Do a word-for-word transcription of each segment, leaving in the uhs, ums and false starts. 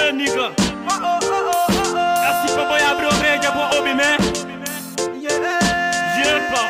Yeah, nigga. Oh, oh, oh, oh, oh, oh. Assim pra boy abrir o rei, já vou ouvir, man. Yeah. Yeah, pá.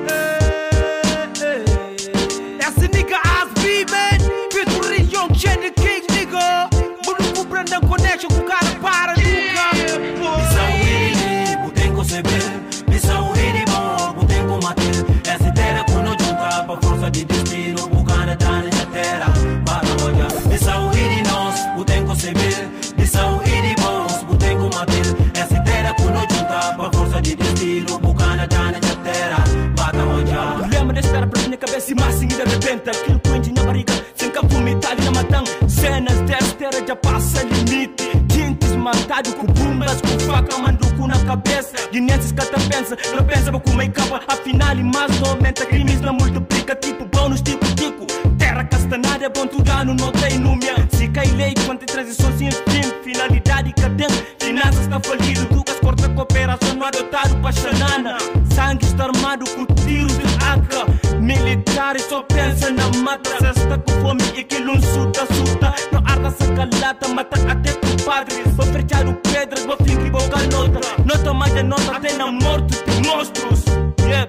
Essa nigga Asby, man. Featuring Young Jenny King, nigga. Mano, com Brandon Connection, com o cara para nunca. Missão ele, botem com C B. Missão ele, bom, botem com Matel. Essa terra com nós junta, pra força de destino. Bucana tá na terra, para olhar. Missão ele, nós, botem com C B. Missão ele, bons, botem com Matel. Essa terra com nós junta, pra força de destino. Bucana tá na terra, para olhar. Problema de estar preso na cabeça e massa e de repente aquilo que enche na barriga, sem campo metade na matão. Cenas desta já passa limite. Tintes matado com bombas, com faca, manduco na cabeça. Guinenses que até pensa, não pensa pra comer capa. Afinal, e mais não aumenta, crimes não multiplica. Tipo bônus, tipo tico. Terra castanada, bom turano, não tem número. Se cai lei, quanto transição sem fim. Finalidade cadente, finanças tá falido. Ducas corta cooperação, não adotado pra xanana. Sangue está armado com tiros de A K. Militares só pensa na mata. Cesta com fome e que não suta, suta. Não arda sacalata, mata até com padres. Vou fechar o pedras, vou fingir boca nota. Nota mais de nota, até na morte de monstros. Yeah.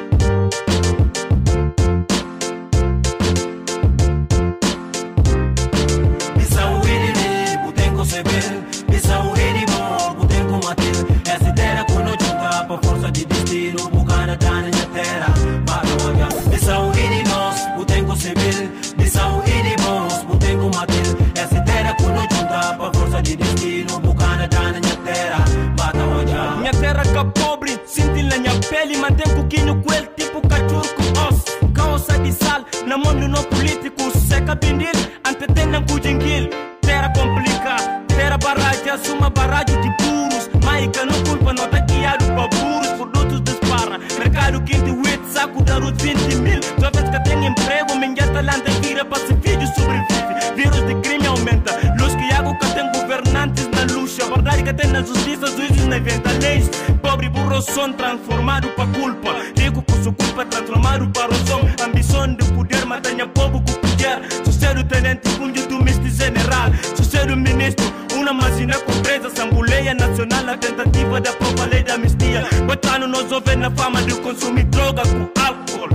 Missão ele, botem com C B. Missão ele, bom, botem com Matel. Essa terra com nós junta, pra força de destino. Bucana tá na terra, para olhar. Missão ele, nós, botem com C B. Missão ele, bons, botem com Matel. Essa terra com nós junta, pra força de destino. Bucana tá na terra, para olhar. Minha terra que pobre, sinto na minha pele. Mantém um pouquinho com ele, tipo cachorro com osso. Calça de sal, na mão do não político. Seca bindil, antetena com jinguil. Terra complica, terra barragem, assuma barragem de puros. Maica não culpa, não tá guiado pra burros. Produtos dispara, mercado quinto, oito, saco da rua vinte mil. Jovens que têm emprego, minha talanta vira pra se vídeo sobrevive. Vírus de crime aumenta, luz que água que tem governantes na luxa. Verdade que tem na justiça, juízes na inventa leis. Pobre burro som transformado pra culpa. Rico com sua culpa transformado para o som. Ambição de poder, matanha povo com poder. Sucedo tenente, cunho do misto general. Sucedo ministro, uma máquina com presa. Assembleia nacional, a tentativa de aprovar a lei da amnistia. Botando nós ouvir na fama de consumir droga com álcool.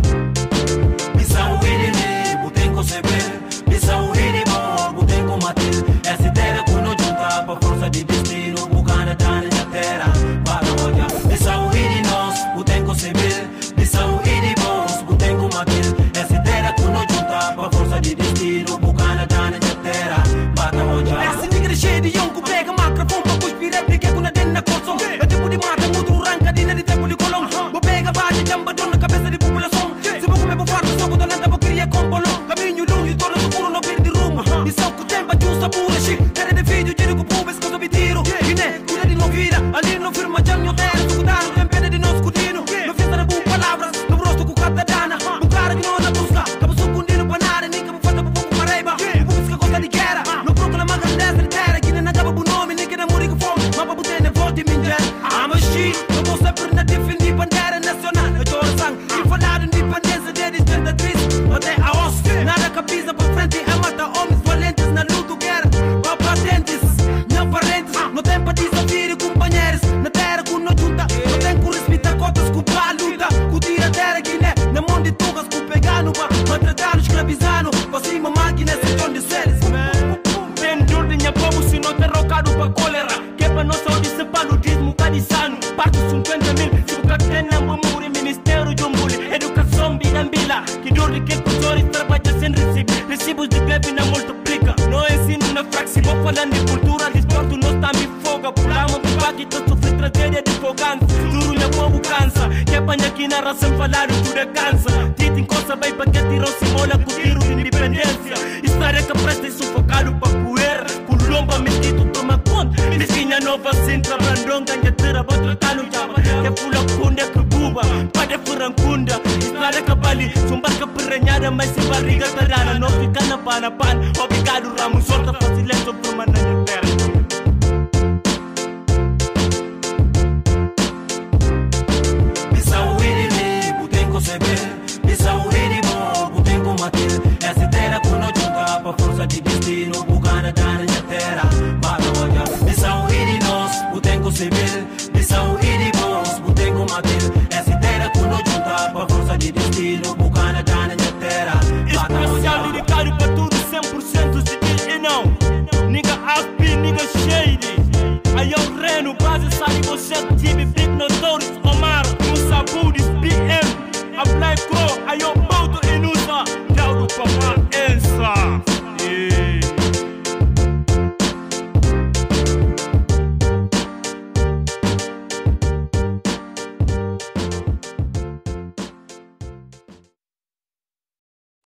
Missão ele, botem com C B. Missão ele, bom, botem com Matel. Essa terra com nós junta, pra força de destino. Bucana tá na terra, para olhar. Missão ele, nós, botem com C B. Missão ele, bons, botem com Matel. Essa terra com nós junta, pra força de destino. Bucana tá na terra, para olhar. Essa nigga cheia de yongo, pega microfone pra cuspir réplica com a dentro na corção. É tipo de mata, muito ranca, dina de tempo de colão. Vou pegar bate, jamba, dor na cabeça de população. Se vou comer, vou farto, só vou donando, vou criar combolão. Caminho longe, torna seguro, não perde rumo. E só que o tempo, justa, pura, chique. Terra de vídeo, tiro com pubes, coisa me tiro. Guiné, cuida de não vira, ali não firma, já me terra. Se cuidado, tem pena de nós cudino. Não fiz nada com palavras, no rosto com cada dana. Um cara que não na busca, acaba sucundindo pra nada. Nem que vou fazer pra pouco paraiba. O pubis que gosta de guerra, não proclama a grandeza de terra. Guiné não acaba por nome, nem que não morre com fome. Mas pra botar na volta e me engana. I'm a shit, eu vou sempre na defender bandeira nacional. Eu tô sangue, e falar de independência desde setenta e três até a osso. Nada que pisa pra frente, é matar homens valentes na luta, guerra. Pra patentes, não parentes, não tem pra desafio companheiros. Na terra com nós junta, não tem que respeitar cotas com a luta. Com tira a terra, Guiné, na mão de tugas, com pegar no bar, maltratando, escravizando. Pra cima, máquina, setor de séries. Tem dor de minha povo se não tem rocado pra cólera. Que é pra nossa saúde se paludismo cadizano. Parto cinquenta mil, se o catena mamuri. Ministério de Umbuli, educação binambila. Que dor de que cultores trabalha sem recibo. Recibos de greve não multiplica. Não ensino na fraxe, vou falando de cultura, de esporte, nós também foga. Pulamos pro baque, tô sofrendo tragédia de fogança. Duro meu povo cansa, que apanha aqui na raça, falaram tudo é cansa. Tita encosta bem pra que tirou se mola com tiro de independência. História que presta e sufocado pra poeira. Colomba, mesquito, toma conta. Mesquinha nova, centra, brandonga, nhatera, bota tá no java. Que fula kunda, que buba, pade furancunda. História que bali, sumbarca perrenhada, mas se barriga tarana. Não fica na pana, pan, obrigado, ramo, solta facilento, bruma na terra. Missão ele, botem com C B. Missão ele, bom, botem com Matel. Essa terra com nós junta, pra força de destino. Bucana tá na terra, para olhar. Bissau e nós, o tempo civil. Bissau e nós, o tempo matil. Essa terra que nos junta pra força de destino. Bucana da minha terra. Especial dedicado pra tudo cem por cento de ti e não. Nigga Aspi, nigga Shady. Aí eu reno, base sabe você, time